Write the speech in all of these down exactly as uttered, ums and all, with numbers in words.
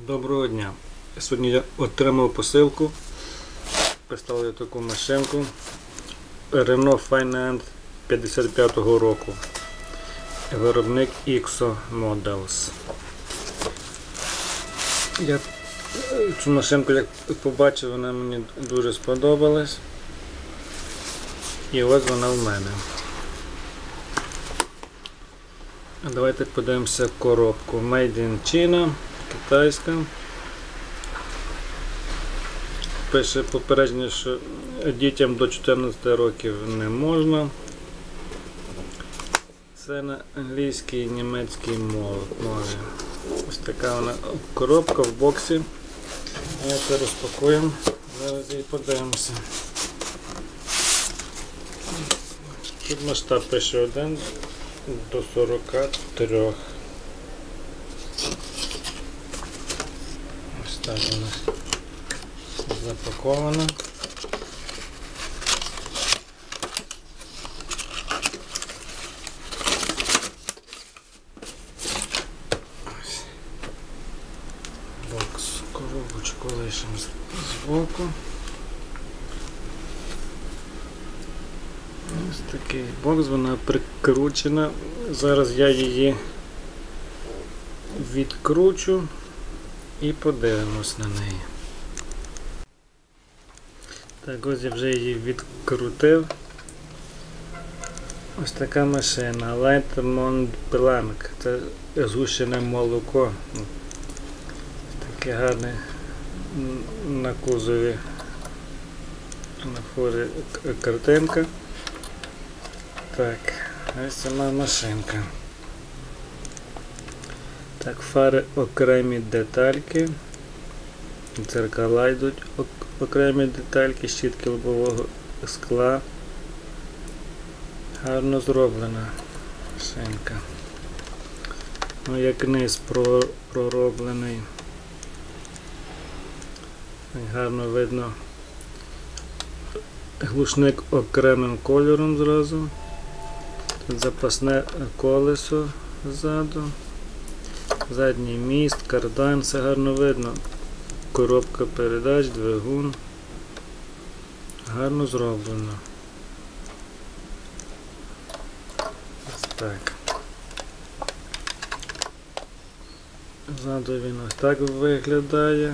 Доброго дня! Сьогодні я отримав посилку. Поставив таку машинку Renault Finance п'ятдесят п'ятого року. Виробник Іксо Models. Я цю машинку, як побачив, вона мені дуже сподобалась. І ось вона в мене. Давайте подивимося коробку. Made in China, китайська. Пише попередження, що дітям до чотирнадцяти років не можна. Це на англійській і німецькій мові. Ось така вона коробка в боксі. Ми це розпакуємо. Зараз її подивимося. Тут масштаб пише один до сорока трьох. Ось так вона запакована. Бокс, коробочку лишимо збоку. Ось такий бокс, вона прикручена. Зараз я її відкручу і подивимось на неї. Так, ось я вже її відкрутив. Ось така машина. Light Mont Blanc. Це згущене молоко. Таке гарне на кузові, на фурі картинка. Так, ось сама машинка. Так, фари окремі детальки. Дзеркала йдуть окремі детальки, щітки лобового скла. Гарно зроблена машинка. Ну, як низ пророблений. Гарно видно глушник окремим кольором зразу. Тут запасне колесо ззаду. Задній міст, кардан, все гарно видно. Коробка передач, двигун. Гарно зроблено. Ось так. Ззаду він ось так виглядає.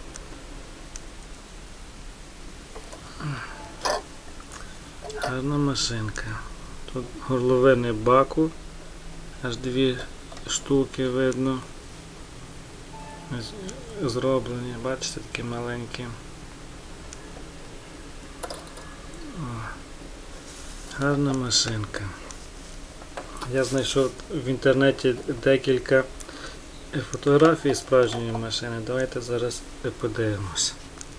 Гарна машинка. Тут горловини баку. Аж дві штуки видно. Зроблені, бачите, такі маленькі. О, гарна машинка. Я знайшов в інтернеті декілька фотографій справжньої машини. Давайте зараз подивимося.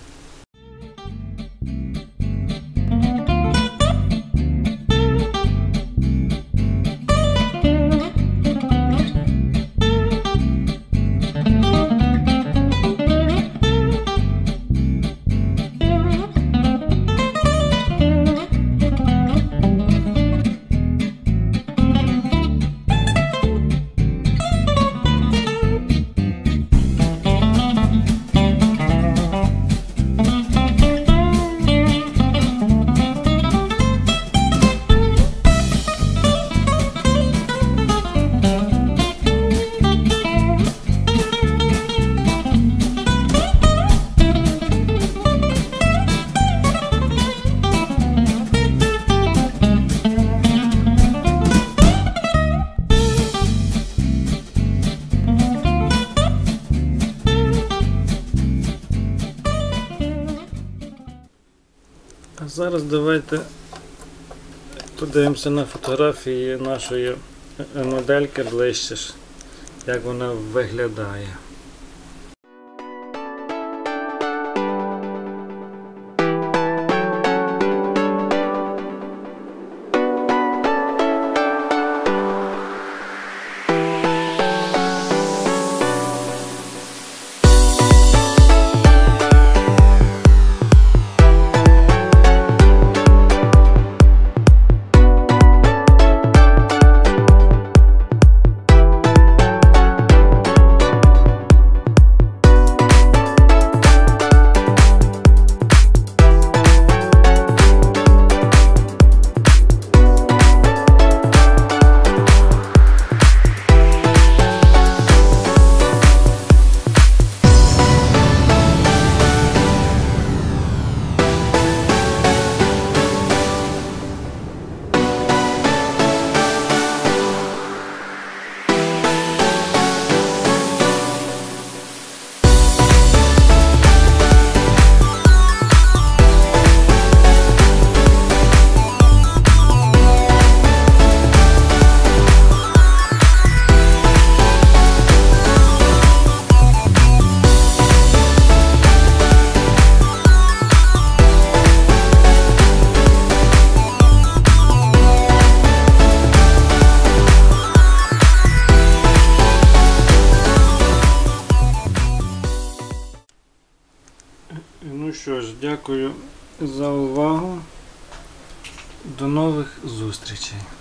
А зараз давайте подивимося на фотографії нашої модельки ближче, як вона виглядає. Ну що ж, дякую за увагу. До нових зустрічей.